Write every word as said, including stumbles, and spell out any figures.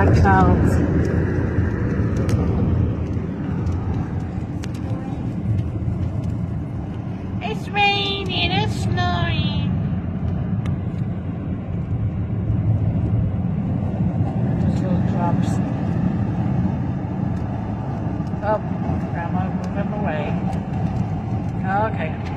black clouds. It's raining, it's snowing. Those little drops. Oh, Grandma, move him away. Okay.